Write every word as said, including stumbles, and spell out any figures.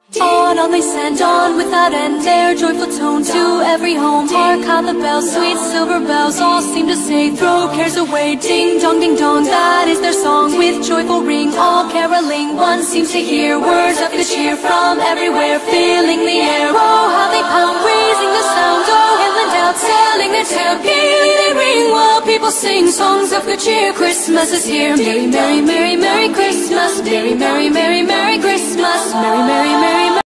On, on they send on without end their joyful tone to every home. Hark how the bells, sweet silver bells, all seem to say, throw cares away. Ding dong, ding dong, that is their song. With joyful ring, all caroling, one seems to hear words of good cheer from everywhere, filling the air. Oh, how they pound, raising the sound. Oh, hill and dale, telling their tale. Gaily they ring while people sing songs of good cheer. Christmas is here. Merry, merry, merry, merry Christmas. Merry, merry, merry, merry Christmas. Merry, merry, merry.